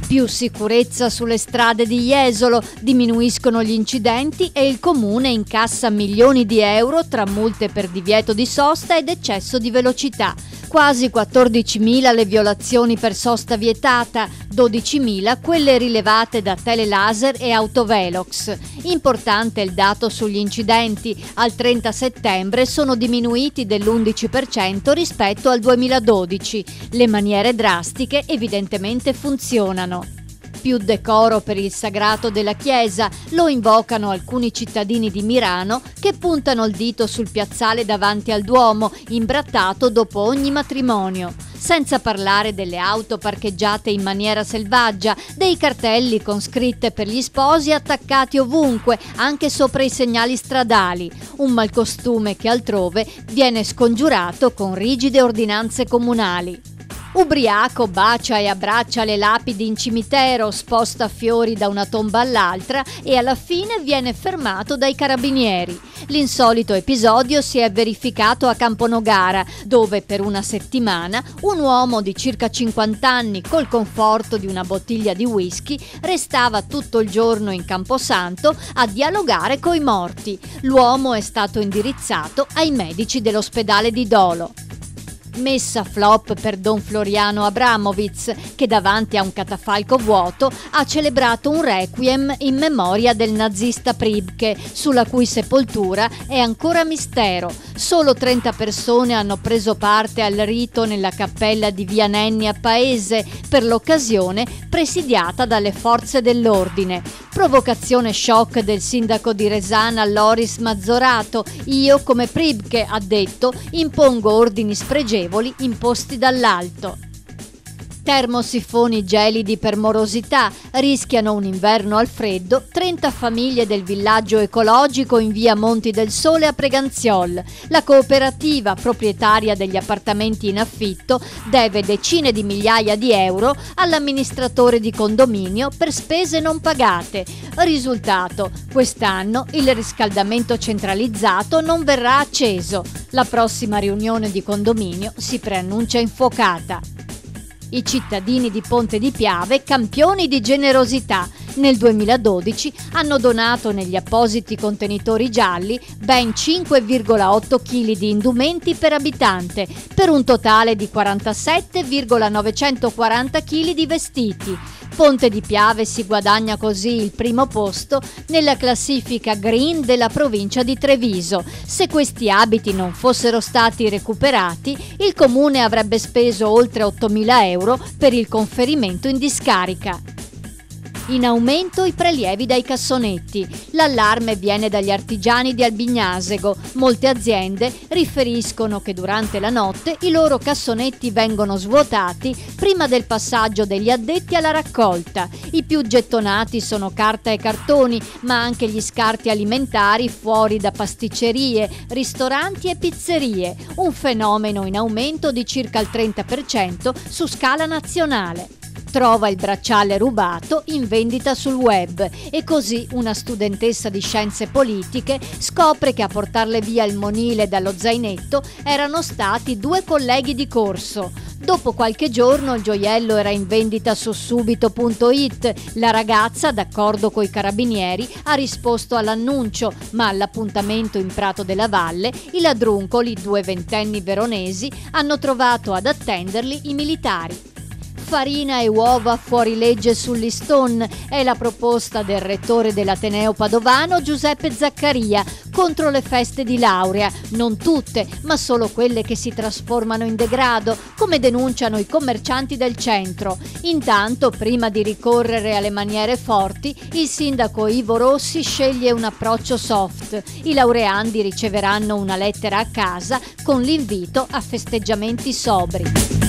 Più sicurezza sulle strade di Jesolo, diminuiscono gli incidenti e il comune incassa milioni di euro tra multe per divieto di sosta ed eccesso di velocità. Quasi 14.000 le violazioni per sosta vietata, 12.000 quelle rilevate da telelaser e autovelox. Importante il dato sugli incidenti, al 30 settembre sono diminuiti dell'11% rispetto al 2012. Le maniere drastiche evidentemente funzionano. Più decoro per il sagrato della chiesa, lo invocano alcuni cittadini di Mirano che puntano il dito sul piazzale davanti al Duomo, imbrattato dopo ogni matrimonio. Senza parlare delle auto parcheggiate in maniera selvaggia, dei cartelli con scritte per gli sposi attaccati ovunque, anche sopra i segnali stradali. Un malcostume che altrove viene scongiurato con rigide ordinanze comunali. Ubriaco bacia e abbraccia le lapidi in cimitero, sposta fiori da una tomba all'altra e alla fine viene fermato dai carabinieri. L'insolito episodio si è verificato a Camponogara, dove per una settimana un uomo di circa 50 anni col conforto di una bottiglia di whisky restava tutto il giorno in Camposanto a dialogare coi morti. L'uomo è stato indirizzato ai medici dell'ospedale di Dolo. Messa flop per Don Floriano Abramovic, che davanti a un catafalco vuoto ha celebrato un requiem in memoria del nazista Pribke, sulla cui sepoltura è ancora mistero. Solo 30 persone hanno preso parte al rito nella cappella di Via Nenni a Paese, per l'occasione presidiata dalle forze dell'ordine. Provocazione shock del sindaco di Resana Loris Mazzorato. Io, come Pribke, ha detto, impongo ordini spregevoli imposti dall'alto. Termosifoni gelidi per morosità, rischiano un inverno al freddo 30 famiglie del villaggio ecologico in via Monti del Sole a Preganziol. La cooperativa proprietaria degli appartamenti in affitto deve decine di migliaia di euro all'amministratore di condominio per spese non pagate. Risultato: quest'anno il riscaldamento centralizzato non verrà acceso. La prossima riunione di condominio si preannuncia infuocata. I cittadini di Ponte di Piave, campioni di generosità, nel 2012 hanno donato negli appositi contenitori gialli ben 5,8 kg di indumenti per abitante, per un totale di 47,940 kg di vestiti. Ponte di Piave si guadagna così il primo posto nella classifica green della provincia di Treviso. Se questi abiti non fossero stati recuperati, il comune avrebbe speso oltre 8.000 euro per il conferimento in discarica. In aumento i prelievi dai cassonetti. L'allarme viene dagli artigiani di Albignasego. Molte aziende riferiscono che durante la notte i loro cassonetti vengono svuotati prima del passaggio degli addetti alla raccolta. I più gettonati sono carta e cartoni, ma anche gli scarti alimentari fuori da pasticcerie, ristoranti e pizzerie. Un fenomeno in aumento di circa il 30% su scala nazionale. Trova il bracciale rubato in vendita sul web e così una studentessa di scienze politiche scopre che a portarle via il monile dallo zainetto erano stati 2 colleghi di corso. Dopo qualche giorno il gioiello era in vendita su subito.it. La ragazza, d'accordo coi carabinieri, ha risposto all'annuncio, ma all'appuntamento in Prato della Valle i ladruncoli, 2 ventenni veronesi, hanno trovato ad attenderli i militari. Farina e uova fuori legge sull'Iston è la proposta del rettore dell'Ateneo Padovano Giuseppe Zaccaria contro le feste di laurea, non tutte, ma solo quelle che si trasformano in degrado, come denunciano i commercianti del centro. Intanto, prima di ricorrere alle maniere forti, il sindaco Ivo Rossi sceglie un approccio soft. I laureandi riceveranno una lettera a casa con l'invito a festeggiamenti sobri.